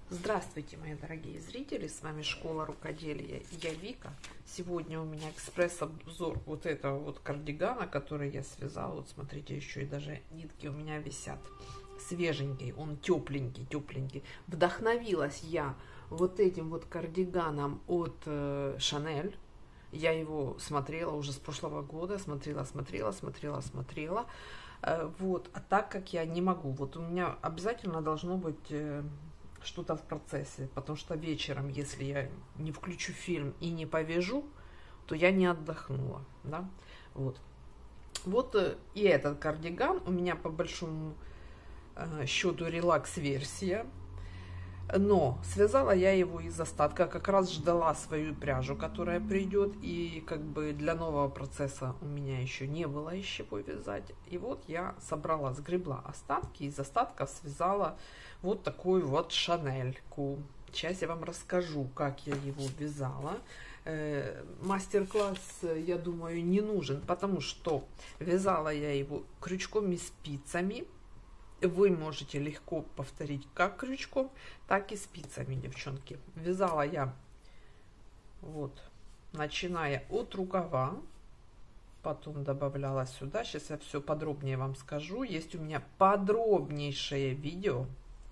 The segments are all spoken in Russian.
Здравствуйте, мои дорогие зрители, с вами Школа Рукоделия, я Вика. Сегодня у меня экспресс-обзор вот этого вот кардигана, который я связала. Вот смотрите, еще и даже нитки у меня висят. Свеженький, он тепленький, тепленький. Вдохновилась я вот этим вот кардиганом от Chanel. Я его смотрела уже с прошлого года, смотрела. Вот, а так как я не могу, вот у меня обязательно должно быть что-то в процессе, потому что вечером, если я не включу фильм и не повяжу, то я не отдохнула, да, вот и этот кардиган у меня по большому счету релакс-версия, но связала я его из остатка, как раз ждала свою пряжу, которая придет, и как бы для нового процесса у меня еще не было из чего вязать, и вот я собрала, сгребла остатки, из остатков связала вот такую вот шанельку. Сейчас я вам расскажу, как я его вязала. Мастер-класс, я думаю, не нужен, потому что вязала я его крючком и спицами. Вы можете легко повторить как крючком, так и спицами, девчонки. Вязала я вот, начиная от рукава, потом добавляла сюда. Сейчас я все подробнее вам скажу. Есть у меня подробнейшее видео,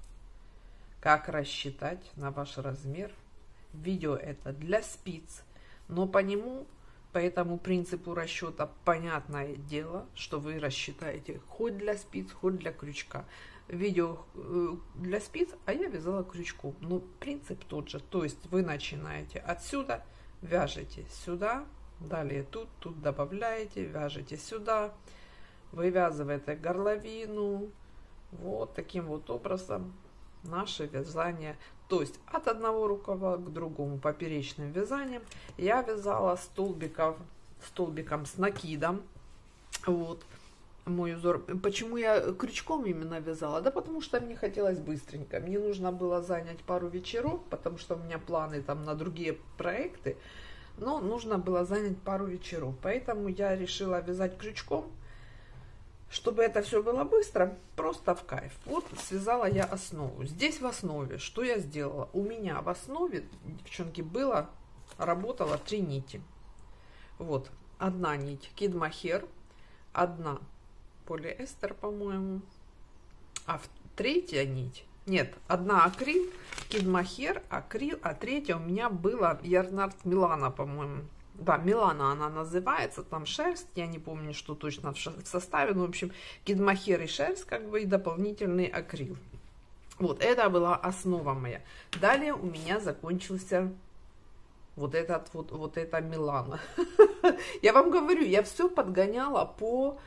как рассчитать на ваш размер. Видео это для спиц, но по этому принципу расчета, понятное дело, что вы рассчитаете хоть для спиц, хоть для крючка. Видео для спиц, а я вязала крючком, но принцип тот же. То есть вы начинаете отсюда, вяжете сюда, далее тут добавляете, вяжете сюда, вывязываете горловину, вот таким вот образом наше вязание, то есть от одного рукава к другому поперечным вязанием я вязала столбиком с накидом. Вот мой узор. Почему я крючком именно вязала? Да потому что мне хотелось быстренько, мне нужно было занять пару вечеров, потому что у меня планы там на другие проекты, но нужно было занять пару вечеров, поэтому я решила вязать крючком. Чтобы это все было быстро, просто в кайф. Вот связала я основу. Здесь в основе, что я сделала? У меня в основе, девчонки, работало 3 нити. Вот, одна нить кид-мохер, одна полиэстер, по-моему, а третья нить, нет, одна акрил, кид-мохер, акрил, а третья у меня была Ярнард Милана, по-моему. Да, Милана она называется, там шерсть, я не помню, что точно в составе, но, в общем, кид-мохер и шерсть, как бы, и дополнительный акрил. Вот, это была основа моя. Далее у меня закончился вот эта Милана. Я вам говорю, я все подгоняла по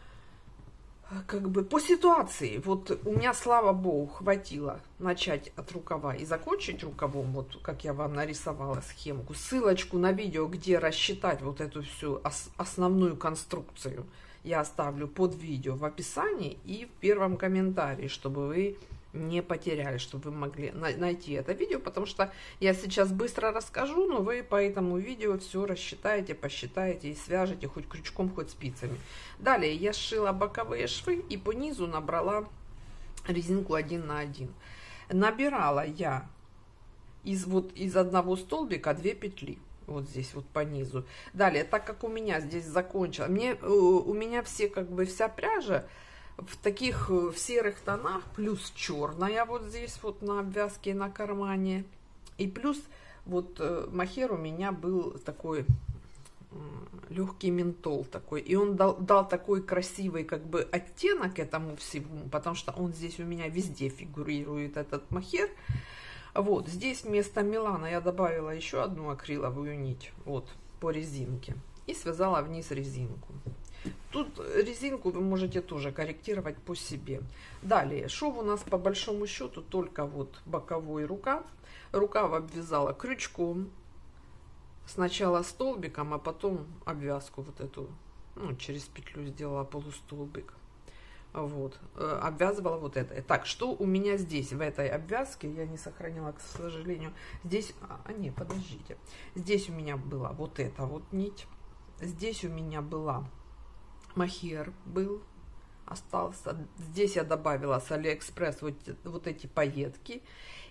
ситуации. Вот у меня, слава богу, хватило начать от рукава и закончить рукавом, вот как я вам нарисовала схемку. Ссылочку на видео, где рассчитать вот эту всю основную конструкцию, я оставлю под видео в описании и в первом комментарии, чтобы вы не потеряли, чтобы вы могли найти это видео, потому что я сейчас быстро расскажу, но вы по этому видео все рассчитаете, посчитаете и свяжете хоть крючком, хоть спицами. Далее я сшила боковые швы и по низу набрала резинку 1 на 1. Набирала я из одного столбика 2 петли. Вот здесь вот по низу. Далее, так как у меня здесь закончилось, у меня вся пряжа в таких в серых тонах, плюс черная вот здесь вот на обвязке и на кармане, и плюс вот мохер у меня был такой легкий ментол такой, и он дал такой красивый как бы оттенок этому всему, потому что он здесь у меня везде фигурирует, этот мохер. Вот здесь вместо Милана я добавила еще одну акриловую нить вот по резинке и связала вниз резинку. Тут резинку вы можете тоже корректировать по себе. Далее, шов у нас по большому счету только вот боковой рукав. Рукав обвязала крючком. Сначала столбиком, а потом обвязку вот эту, ну, через петлю сделала полустолбик. Вот, обвязывала вот это. Так, что у меня здесь в этой обвязке, я не сохранила, к сожалению. Здесь, не, подождите. Здесь у меня была вот эта вот нить. Здесь у меня была мохер был, остался. Здесь я добавила с Алиэкспресс вот эти пайетки.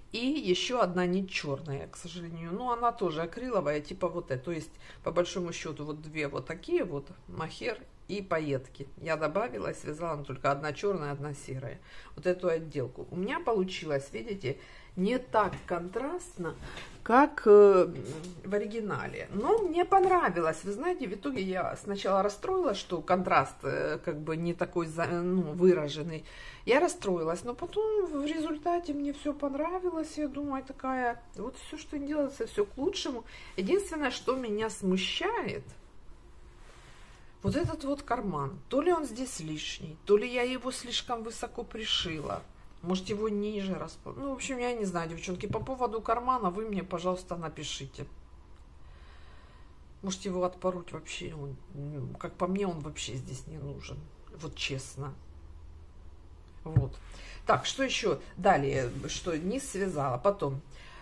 И еще одна нить черная, к сожалению. Ну, она тоже акриловая, типа вот это. То есть, по большому счету, вот две вот такие вот, мохер и пайетки. Я добавила и связала, но только одна черная, одна серая. Вот эту отделку. У меня получилось, видите, не так контрастно, как в оригинале. Но мне понравилось. Вы знаете, в итоге я сначала расстроилась, что контраст как бы не такой выраженный. Я расстроилась, но потом в результате мне все понравилось. Я думаю, такая, вот все, что делается, все к лучшему. Единственное, что меня смущает, вот этот вот карман. То ли он здесь лишний, то ли я его слишком высоко пришила. Может, его ниже расположить. Ну, в общем, я не знаю, девчонки. По поводу кармана вы мне, пожалуйста, напишите. Может, его отпороть вообще. Как по мне, он вообще здесь не нужен. Вот честно. Вот. Так, что еще? Далее, что не связала. Потом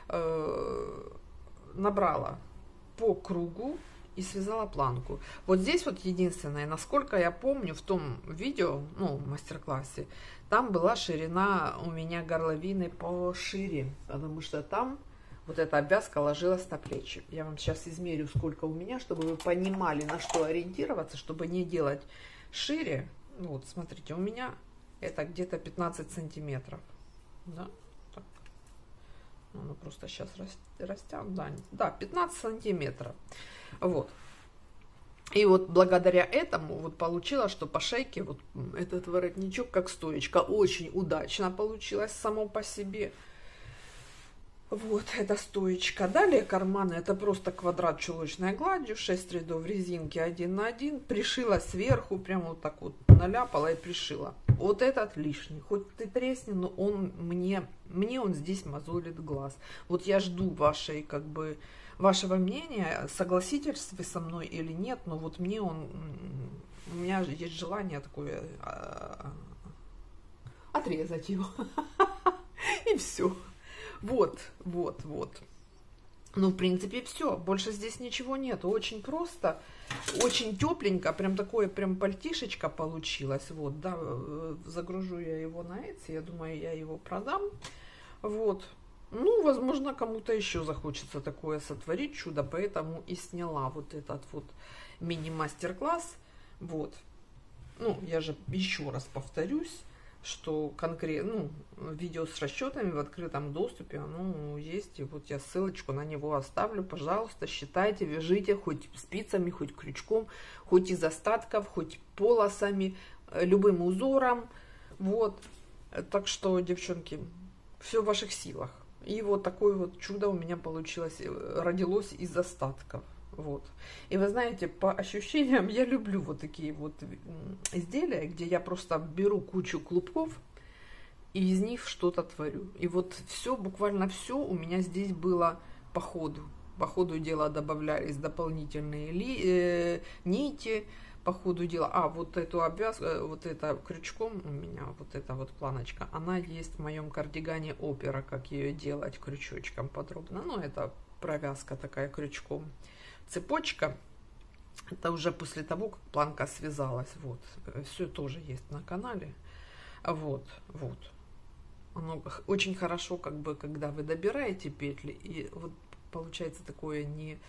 набрала по кругу и связала планку. Вот здесь вот единственное, насколько я помню, в том видео, ну, мастер-классе, там была ширина у меня горловины пошире, потому что там вот эта обвязка ложилась на плечи. Я вам сейчас измерю, сколько у меня, чтобы вы понимали, на что ориентироваться, чтобы не делать шире. Вот, смотрите, у меня это где-то 15 сантиметров. Да? Так. Ну, просто сейчас растянут. Да, 15 сантиметров. Вот. И вот благодаря этому вот получилось, что по шейке вот этот воротничок как стоечка очень удачно получилось само по себе. Вот, это стоечка. Далее карманы, это просто квадрат чулочной гладью, 6 рядов резинки 1 на 1. Пришила сверху, прямо вот так вот наляпала и пришила. Вот этот лишний. Хоть ты тресни, но он мне он здесь мозолит глаз. Вот я жду вашей, как бы, вашего мнения, согласитесь вы со мной или нет, но вот мне у меня есть желание такое отрезать его. И все. Вот. Ну, в принципе, все. Больше здесь ничего нет. Очень просто, очень тепленько. Прям такое, прям пальтишечко получилось. Вот, да, загружу я его на Etsy. Я думаю, я его продам. Вот. Ну, возможно, кому-то еще захочется такое сотворить чудо. Поэтому и сняла вот этот вот мини-мастер-класс. Вот. Ну, я же еще раз повторюсь, что конкретно, видео с расчетами в открытом доступе, оно есть, и вот я ссылочку на него оставлю, пожалуйста, считайте, вяжите, хоть спицами, хоть крючком, хоть из остатков, хоть полосами, любым узором, вот, так что, девчонки, все в ваших силах, и вот такое вот чудо у меня получилось, родилось из остатков. Вот. И вы знаете, по ощущениям я люблю вот такие вот изделия, где я просто беру кучу клубков и из них что-то творю. И вот все, буквально все у меня здесь было по ходу. По ходу дела добавлялись дополнительные нити, по ходу дела. А, вот эту обвязку, вот это крючком у меня, вот эта вот планочка, она есть в моем кардигане Опера, как ее делать крючочком подробно. Ну, это провязка такая крючком. Цепочка, это уже после того, как планка связалась. Вот, все тоже есть на канале. Вот. Оно очень хорошо, как бы, когда вы добираете петли, и вот получается такое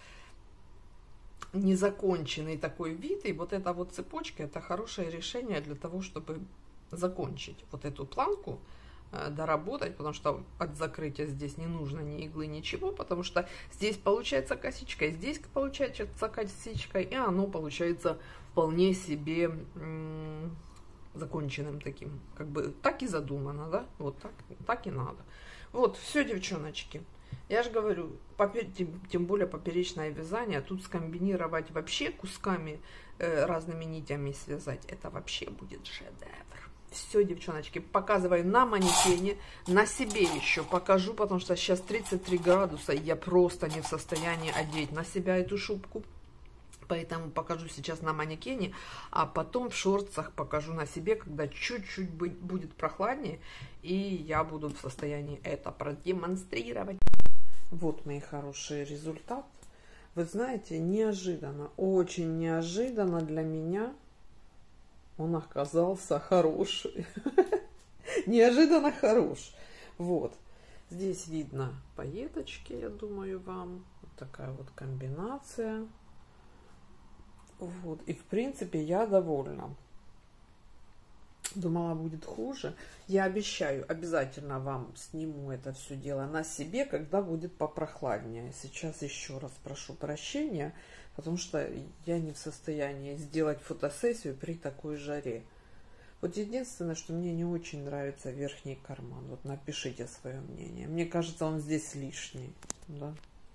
незаконченный такой вид, и вот эта вот цепочка, это хорошее решение для того, чтобы закончить вот эту планку, доработать, потому что от закрытия здесь не нужно ни иглы, ничего, потому что здесь получается косичка, и здесь получается косичка, и оно получается вполне себе законченным таким, как бы так и задумано, да, вот так и надо. Вот, все, девчоночки, я же говорю, тем более поперечное вязание, тут скомбинировать вообще кусками, разными нитями связать, это вообще будет шедевр. Все, девчоночки, показываю на манекене, на себе еще покажу, потому что сейчас 33 градуса, и я просто не в состоянии одеть на себя эту шубку. Поэтому покажу сейчас на манекене, а потом в шортсах покажу на себе, когда чуть-чуть будет прохладнее, и я буду в состоянии это продемонстрировать. Вот, мои хорошие, результат. Вы знаете, неожиданно, очень неожиданно для меня он оказался хороший. Неожиданно хорош. Вот. Здесь видно пайеточки, я думаю, вам. Вот такая вот комбинация. Вот. И в принципе я довольна. Думала, будет хуже. Я обещаю, обязательно вам сниму это все дело на себе, когда будет попрохладнее. Сейчас еще раз прошу прощения, потому что я не в состоянии сделать фотосессию при такой жаре. Вот единственное, что мне не очень нравится верхний карман. Вот напишите свое мнение. Мне кажется, он здесь лишний. Да?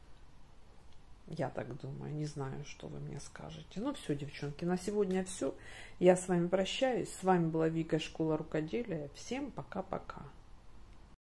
Я так думаю, не знаю, что вы мне скажете. Ну все, девчонки, на сегодня все. Я с вами прощаюсь. С вами была Вика, Школа Рукоделия. Всем пока-пока.